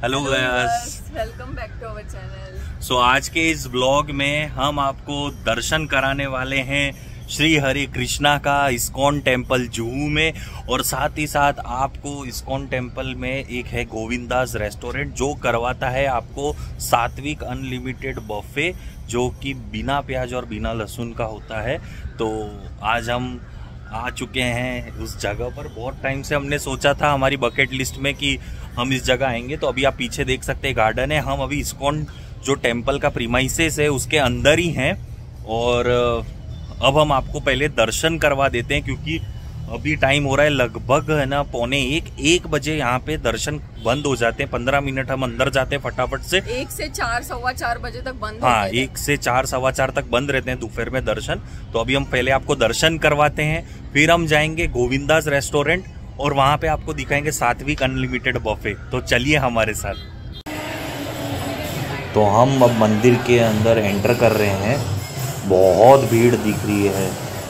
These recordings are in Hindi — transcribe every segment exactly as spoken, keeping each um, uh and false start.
Hello guys, welcome back to our channel. So आज के इस ब्लॉग में हम आपको दर्शन कराने वाले हैं श्री हरे कृष्णा का इस्कॉन टेम्पल जुहू में, और साथ ही साथ आपको इस्कॉन टेम्पल में एक है गोविंदास रेस्टोरेंट जो करवाता है आपको सात्विक अनलिमिटेड बफे, जो कि बिना प्याज और बिना लहसुन का होता है। तो आज हम आ चुके हैं उस जगह पर। बहुत टाइम से हमने सोचा था हमारी बकेट लिस्ट में कि हम इस जगह आएंगे। तो अभी आप पीछे देख सकते हैं गार्डन है। हम अभी इस्कॉन जो टेम्पल का प्रीमाइसेस है उसके अंदर ही हैं, और अब हम आपको पहले दर्शन करवा देते हैं, क्योंकि अभी टाइम हो रहा है लगभग है ना पौने एक एक बजे। यहाँ पे दर्शन बंद हो जाते हैं। पंद्रह मिनट हम अंदर जाते हैं फटाफट से। एक से चार सवा चार बजे तक बंद। हाँ, एक से चार सवा चार तक बंद रहते हैं दोपहर में दर्शन। तो अभी हम पहले आपको दर्शन करवाते हैं, फिर हम जाएंगे गोविंदास रेस्टोरेंट और वहां पे आपको दिखाएंगे सात्विक अनलिमिटेड बफे। तो चलिए हमारे साथ। तो हम अब मंदिर के अंदर एंटर कर रहे हैं। बहुत भीड़ दिख रही है,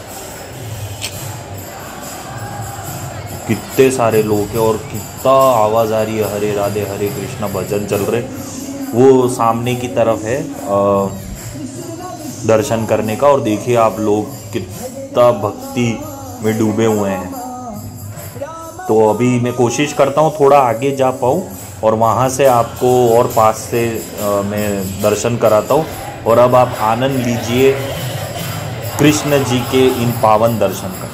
कितने सारे लोग हैं और कितना आवाज़ आ रही है। हरे राधे हरे कृष्णा भजन चल रहे। वो सामने की तरफ है आ, दर्शन करने का, और देखिए आप लोग कितना भक्ति में डूबे हुए हैं। तो अभी मैं कोशिश करता हूँ थोड़ा आगे जा पाऊँ और वहाँ से आपको और पास से आ, मैं दर्शन कराता हूँ। और अब आप आनंद लीजिए कृष्ण जी के इन पावन दर्शन का।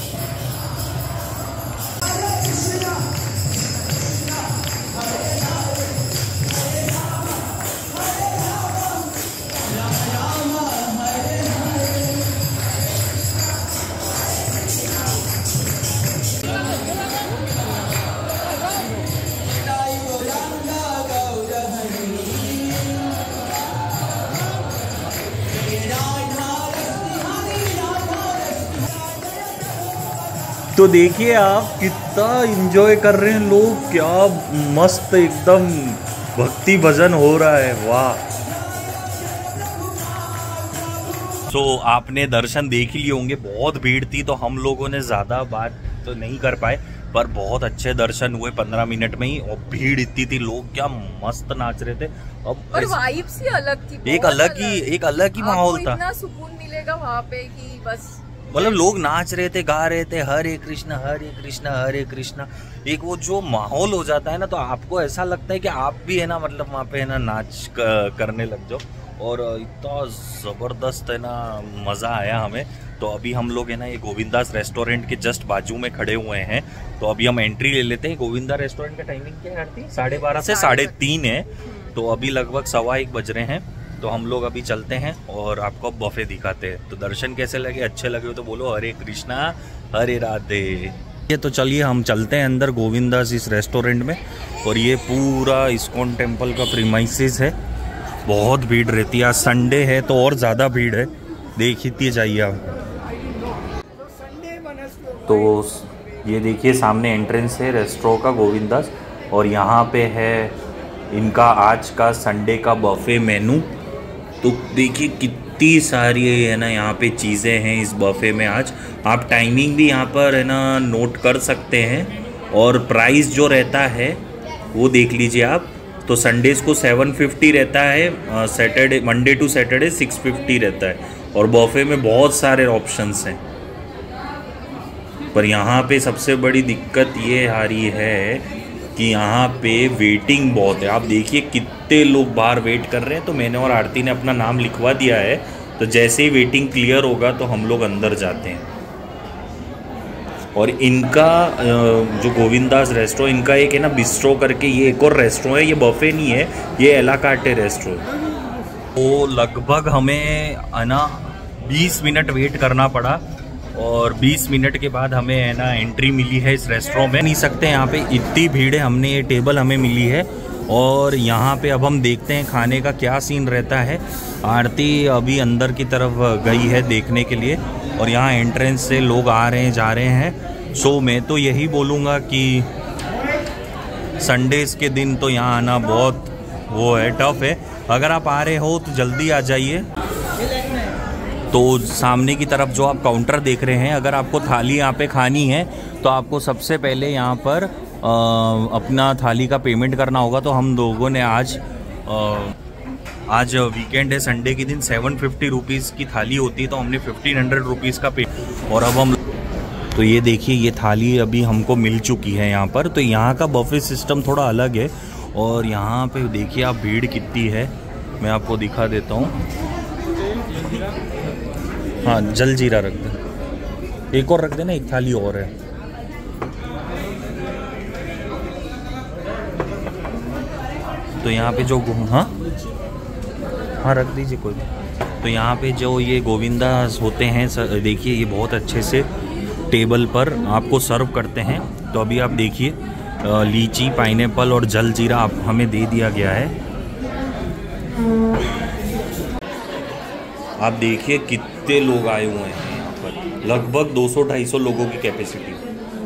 तो देखिए आप कितना एंजॉय कर रहे हैं लोग, क्या मस्त एकदम भक्ति भजन हो रहा है। वाह। तो आपने दर्शन देख ही लिए होंगे। बहुत भीड़ थी तो हम लोगों ने ज़्यादा बात तो नहीं कर पाए, पर बहुत अच्छे दर्शन हुए पंद्रह मिनट में ही। और भीड़ इतनी थी, लोग क्या मस्त नाच रहे थे। अब और वाइब्स ही अलग थी, एक अलग ही एक अलग ही माहौल था। इतना सुकून मिलेगा वहाँ पे कि बस, मतलब लोग नाच रहे थे, गा रहे थे हरे कृष्णा हरे कृष्णा हरे कृष्णा। एक वो जो माहौल हो जाता है ना, तो आपको ऐसा लगता है कि आप भी है ना, मतलब वहाँ पे है ना नाच करने लग जाओ। और इतना ज़बरदस्त है ना मज़ा आया हमें। तो अभी हम लोग है ना ये गोविंदास रेस्टोरेंट के जस्ट बाजू में खड़े हुए हैं। तो अभी हम एंट्री ले लेते हैं। गोविंदा रेस्टोरेंट का टाइमिंग क्या है? साढ़े बारह से साढ़े तीन है। तो अभी लगभग सवा एक बज रहे हैं। तो हम लोग अभी चलते हैं और आपको बफे दिखाते हैं। तो दर्शन कैसे लगे? अच्छे लगे हो तो बोलो हरे कृष्णा हरे राधे। ये तो चलिए हम चलते हैं अंदर गोविंदास इस रेस्टोरेंट में। और ये पूरा इस्कॉन टेम्पल का प्रीमाइसेस है। बहुत भीड़ रहती है। आज संडे है तो और ज़्यादा भीड़ है, देखिए जाइए आप। तो ये देखिए सामने एंट्रेंस है रेस्टोरेंट का गोविंदास, और यहाँ पे है इनका आज का संडे का बफे मेनू। तो देखिए कितनी सारी है ना यहाँ पे चीज़ें हैं इस बफे में आज। आप टाइमिंग भी यहाँ पर है ना नोट कर सकते हैं, और प्राइस जो रहता है वो देख लीजिए आप। तो संडेज को सेवन फिफ्टी रहता है, Saturday Monday to Saturday six fifty रहता है। और बफे में बहुत सारे ऑप्शंस हैं, पर यहाँ पे सबसे बड़ी दिक्कत ये आ रही है कि यहाँ पे वेटिंग बहुत है। आप देखिए कितने लोग बाहर वेट कर रहे हैं। तो मैंने और आरती ने अपना नाम लिखवा दिया है। तो जैसे ही वेटिंग क्लियर होगा तो हम लोग अंदर जाते हैं। और इनका जो गोविंदास रेस्टोरेंट, इनका एक है ना बिस्ट्रो करके, ये एक और रेस्टोरेंट है। ये बफे नहीं है, ये एला कार्टे रेस्टोरेंट। तो लगभग हमें है ना बीस मिनट वेट करना पड़ा, और बीस मिनट के बाद हमें है ना एंट्री मिली है इस रेस्टोरेंट में। नहीं सकते, यहाँ पे इतनी भीड़ है। हमने ये टेबल हमें मिली है, और यहाँ पे अब हम देखते हैं खाने का क्या सीन रहता है। आरती अभी अंदर की तरफ गई है देखने के लिए, और यहाँ एंट्रेंस से लोग आ रहे हैं जा रहे हैं। सो मैं तो यही बोलूँगा कि संडेज़ के दिन तो यहाँ आना बहुत वो है, टफ है। अगर आप आ रहे हो तो जल्दी आ जाइए। तो सामने की तरफ जो आप काउंटर देख रहे हैं, अगर आपको थाली यहाँ पे खानी है तो आपको सबसे पहले यहाँ पर अपना थाली का पेमेंट करना होगा। तो हम लोगों ने आज आ, आज वीकेंड है, संडे के दिन सेवन फिफ्टी रुपीज़ की थाली होती है, तो हमने फिफ्टीन हंड्रेड रुपीज़ का पे। और अब हम तो ये देखिए ये थाली अभी हमको मिल चुकी है यहाँ पर। तो यहाँ का बफे सिस्टम थोड़ा अलग है। और यहाँ पे देखिए आप भीड़ कितनी है, मैं आपको दिखा देता हूँ। हाँ जल जीरा रख दे, एक और रख देना, एक थाली और है। तो यहाँ पे जो हाँ हाँ रख दीजिए कोई। तो यहाँ पे जो ये गोविंदास होते हैं, देखिए ये बहुत अच्छे से टेबल पर आपको सर्व करते हैं। तो अभी आप देखिए लीची, पाइनएप्पल और जल जीरा आप हमें दे दिया गया है। आप देखिए कितने लोग आए हुए हैं यहाँ पर, लगभग दो सौ ढाई सौ लोगों की कैपेसिटी।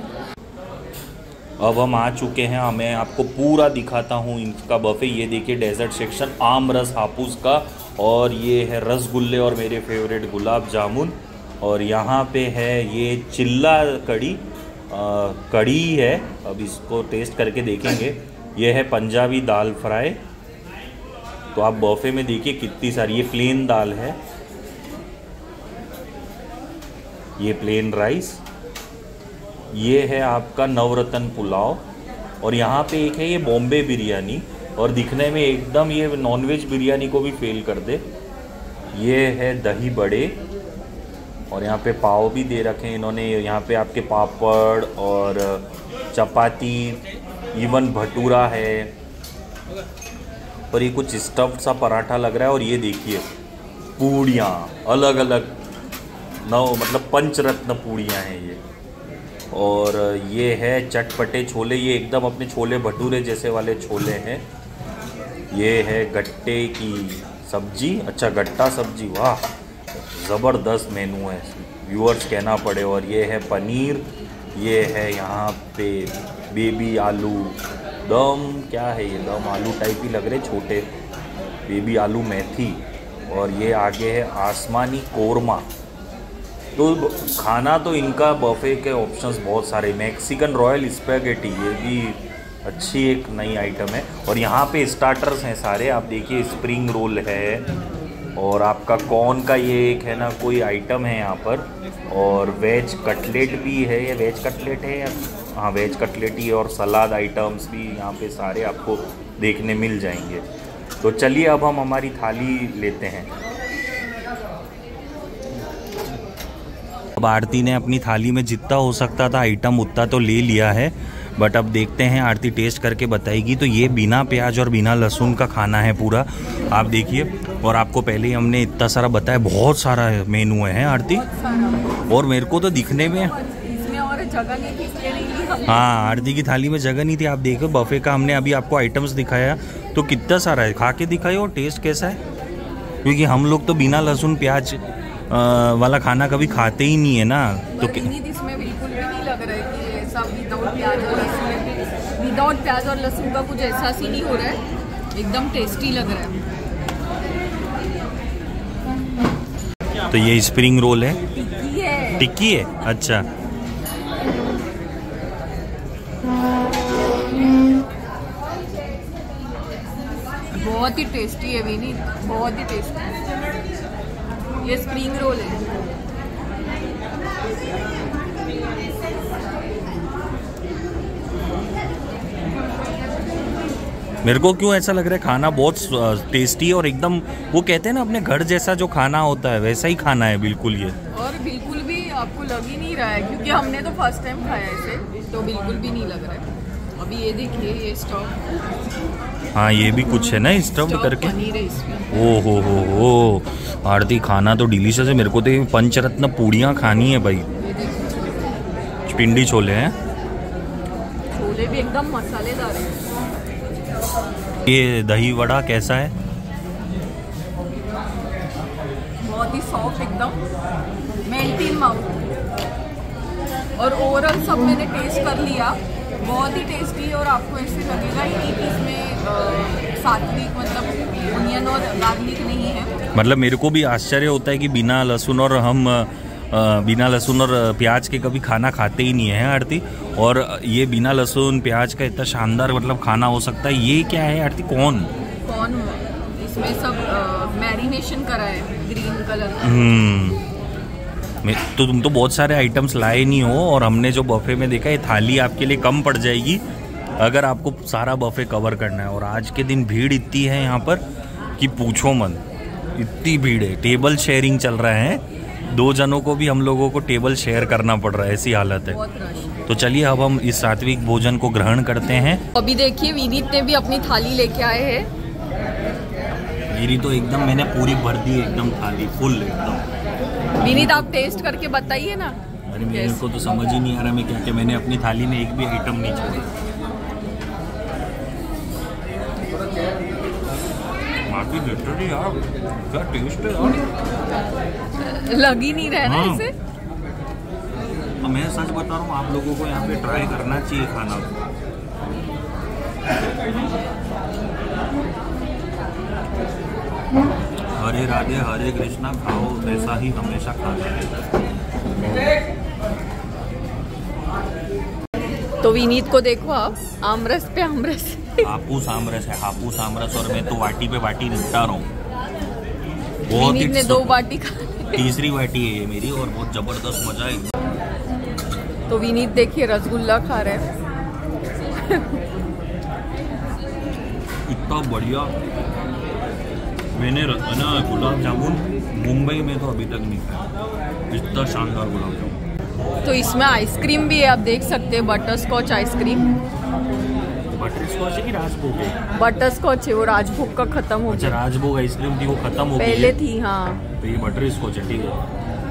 अब हम आ चुके हैं, मैं आपको पूरा दिखाता हूँ इनका बफे। ये देखिए डेजर्ट सेक्शन, आम रस हापुस का, और ये है रसगुल्ले और मेरे फेवरेट गुलाब जामुन। और यहाँ पे है ये चिल्ला कड़ी, आ, कड़ी है, अब इसको टेस्ट करके देखेंगे। ये है पंजाबी दाल फ्राई। तो आप बफे में देखिए कितनी सारी, ये प्लेन दाल है, ये प्लेन राइस, ये है आपका नवरत्न पुलाव, और यहाँ पे एक है ये बॉम्बे बिरयानी, और दिखने में एकदम ये नॉनवेज बिरयानी को भी फेल कर दे। ये है दही बड़े, और यहाँ पे पाव भी दे रखे हैं इन्होंने। यहाँ पे आपके पापड़ और चपाती, इवन भटूरा है, और ये कुछ स्टफ्ड सा पराठा लग रहा है। और ये देखिए पूड़ियाँ अलग अलग, नौ मतलब पंचरत्न पूड़ियाँ हैं ये। और ये है चटपटे छोले, ये एकदम अपने छोले भटूरे जैसे वाले छोले हैं। ये है गट्टे की सब्जी, अच्छा गट्टा सब्जी, वाह ज़बरदस्त मेनू है, व्यूअर्स कहना पड़े। और ये है पनीर, ये है यहाँ पे बेबी आलू दम, क्या है ये, दम आलू टाइप ही लग रहे छोटे, बेबी आलू मेथी। और ये आगे है आसमानी कोरमा। तो खाना तो इनका बफे के ऑप्शंस बहुत सारे। मैक्सिकन रॉयल स्पैगेटी, ये भी अच्छी एक नई आइटम है। और यहाँ पे स्टार्टर्स हैं सारे, आप देखिए स्प्रिंग रोल है, और आपका कॉर्न का ये एक है ना कोई आइटम है यहाँ पर, और वेज कटलेट भी है, ये वेज कटलेट है या हाँ वेज कटलेट ही, और सलाद आइटम्स भी यहाँ पे सारे आपको देखने मिल जाएंगे। तो चलिए अब हम हमारी थाली लेते हैं। अब आरती ने अपनी थाली में जितना हो सकता था आइटम उतना तो ले लिया है, बट अब देखते हैं आरती टेस्ट करके बताएगी। तो ये बिना प्याज और बिना लहसुन का खाना है पूरा, आप देखिए। और आपको पहले ही हमने इतना सारा बताया, बहुत सारा मेनू है आरती, और मेरे को तो दिखने में इसमें और जगह नहीं थी, इसलिए नहीं ली हमने। हाँ आरती की थाली में जगह नहीं थी। आप देखो बफे का हमने अभी आपको आइटम्स दिखाया, तो कितना सारा है, खा के दिखाइए और टेस्ट कैसा है, क्योंकि हम लोग तो बिना लहसुन प्याज आ, वाला खाना कभी खाते ही नहीं है ना। तो इसमें बिल्कुल भी नहीं लग रहा है कि ऐसा विदाउट प्याज और लहसुन, विदाउट प्याज और लहसुन का कुछ एहसास ही नहीं हो रहा है, एकदम टेस्टी लग रहा है। तो ये स्प्रिंग रोल है, टिक्की है, टिक्की है, अच्छा। बहुत ही टेस्टी है विनीत, बहुत ही टेस्टी है। ये स्प्रिंग रोल है। मेरे को क्यों ऐसा लग रहा है खाना बहुत टेस्टी है, और एकदम वो कहते हैं ना अपने घर जैसा जो खाना होता है वैसा ही खाना है बिल्कुल ये। और बिल्कुल भी आपको लग ही नहीं रहा है, क्योंकि हमने तो फर्स्ट टाइम खाया इसे, तो बिल्कुल भी नहीं लग रहा है। अभी ये देखिए ये स्टफ, हाँ ये भी कुछ है ना स्टफ्ड करके, पनीर है इसमें। ओ हो हो हो आरती खाना तो डिलीशियस है। मेरे को तो ये पंचरत्न पूड़ियाँ खानी है भाई। ये देखिए पिंडी छोले हैं, छोले भी एकदम मसालेदार है। ये दही वड़ा कैसा है? बहुत ही सॉफ्ट, एकदम मेल्ट इन माउथ। और ओवरऑल सब मैंने टेस्ट कर लिया, बहुत ही टेस्टी है। और आपको ऐसे लगेगा ही नहीं कि इसमें सात्विक मतलब अनियन और गार्लिक नहीं है। मतलब मेरे को भी आश्चर्य होता है कि बिना लहसुन और हम बिना लहसुन और प्याज के कभी खाना खाते ही नहीं है आरती, और ये बिना लहसुन प्याज का इतना शानदार मतलब खाना हो सकता है। ये क्या है आरती? कौन कौन इसमें सब मैरिनेशन करा है ग्रीन कलर का। हम्म तो तुम तो बहुत सारे आइटम्स लाए नहीं हो, और हमने जो बफे में देखा ये थाली आपके लिए कम पड़ जाएगी अगर आपको सारा बफे कवर करना है। और आज के दिन भीड़ इतनी है यहाँ पर कि पूछो मत, इतनी भीड़ है। टेबल शेयरिंग चल रहा है, दो जनों को भी हम लोगों को टेबल शेयर करना पड़ रहा है, ऐसी हालत है। तो चलिए अब हम इस सात्विक भोजन को ग्रहण करते हैं। अभी देखिए विनीत ने भी अपनी थाली लेके आए हैं। मेरी तो एकदम मैंने पूरी भर दी एकदम थाली फुल एकदम। विनीत आप टेस्ट करके बताइए ना। अरे मेरे को तो समझ ही नहीं आ रहा मैं क्या क्या, मैंने अपनी थाली में एक भी आइटम नहीं छोड़ा। बाकी लिटरली यार क्या टेस्ट है यार, लग ही नहीं रहा ना इसे। तो मैं सच बता रहा हूँ आप लोगों को यहाँ पे ट्राई करना चाहिए खाना। हरे राधे हरे कृष्णा, खाओ ऐसा ही हमेशा खाना है। तो विनीत को देखो आप, आमरस पे आमरस। हापूस आमरस है, हापूस आमरस, और मैं तो वाटी पे वाटी निपटा रहा हूँ। विनीत ने दो बाटी खा, तीसरी वाटी है ये मेरी, और बहुत जबरदस्त मजा है। तो विनीत देखिए रसगुल्ला खा रहे हैं। इतना बढ़िया मैंने ना गुलाब जामुन मुंबई में तो अभी तक नहीं खाया, इतना शानदार गुलाब जामुन। तो इसमें आइसक्रीम भी है, आप देख सकते हैं, butterscotch ice cream. Butterscotch है कि राजभोग है? बटर स्कॉच है, वो राजभोग का खत्म हो गया। अच्छा राजभोग आइसक्रीम थी वो खत्म हो गई पहले थी। हाँ तो ये बटर स्कॉच है, ठीक है।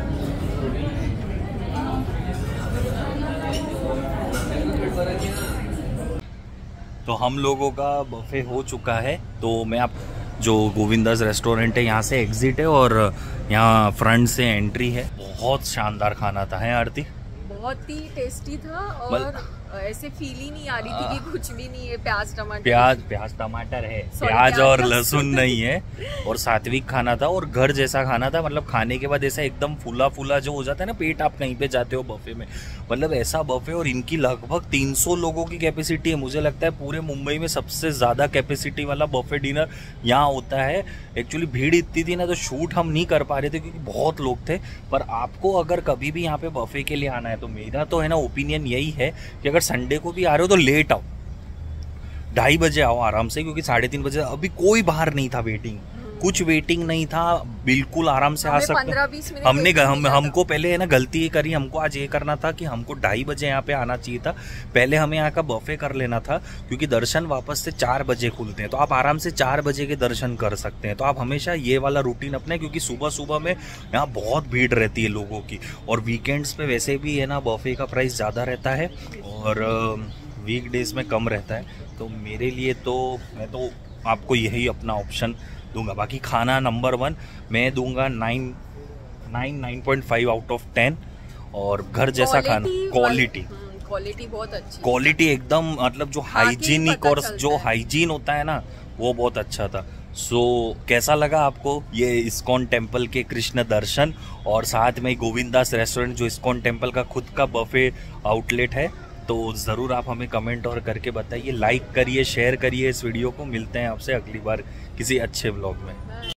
तो हम लोगों का बफे हो चुका है। तो मैं आप जो गोविंदास रेस्टोरेंट है यहाँ से एग्जिट है और यहाँ फ्रंट से एंट्री है। बहुत शानदार खाना था है आरती, बहुत ही टेस्टी था, और ऐसे फील ही नहीं आ रही थी कि कुछ भी नहीं है। प्याज टमाटर प्याज प्याज टमाटर है, प्याज और लहसुन नहीं है, और सात्विक खाना था और घर जैसा खाना था। मतलब खाने के बाद ऐसा एकदम फूला फूला जो हो जाता है ना पेट, आप कहीं पे जाते हो बफे में, मतलब ऐसा बफे। और इनकी लगभग तीन सौ लोगों की कैपेसिटी है। मुझे लगता है पूरे मुंबई में सबसे ज़्यादा कैपेसिटी वाला बफे डिनर यहाँ होता है। एक्चुअली भीड़ इतनी थी ना तो शूट हम नहीं कर पा रहे थे क्योंकि बहुत लोग थे। पर आपको अगर कभी भी यहाँ पे बफे के लिए आना है तो मेरा तो है ना ओपिनियन यही है कि अगर संडे को भी आ रहे हो तो लेट आओ, ढाई बजे आओ आराम से, क्योंकि साढ़े तीन बजे अभी कोई बाहर नहीं था, वेटिंग कुछ वेटिंग नहीं था, बिल्कुल आराम से आ सकते। हमने हम हमको पहले है ना गलती ये करी, हमको आज ये करना था कि हमको ढाई बजे यहाँ पे आना चाहिए था। पहले हमें यहाँ का बफे कर लेना था क्योंकि दर्शन वापस से चार बजे खुलते हैं, तो आप आराम से चार बजे के दर्शन कर सकते हैं। तो आप हमेशा ये वाला रूटीन अपने, क्योंकि सुबह सुबह में यहाँ बहुत भीड़ रहती है लोगों की, और वीकेंड्स पे वैसे भी है ना बफे का प्राइस ज़्यादा रहता है और वीक डेज में कम रहता है। तो मेरे लिए तो मैं तो आपको यही अपना ऑप्शन दूंगा। बाकी खाना नंबर वन मैं दूंगा nine nine nine point five out of ten, और घर जैसा खाना, क्वालिटी क्वालिटी बहुत अच्छी, क्वालिटी एकदम मतलब जो हाइजीनिक और जो हाइजीन होता है ना वो बहुत अच्छा था। सो so, कैसा लगा आपको ये इस्कॉन टेम्पल के कृष्ण दर्शन, और साथ में गोविंदास रेस्टोरेंट जो इस्कॉन टेम्पल का खुद का बफे आउटलेट है? तो ज़रूर आप हमें कमेंट और करके बताइए, लाइक करिए, शेयर करिए इस वीडियो को। मिलते हैं आपसे अगली बार किसी अच्छे व्लॉग में।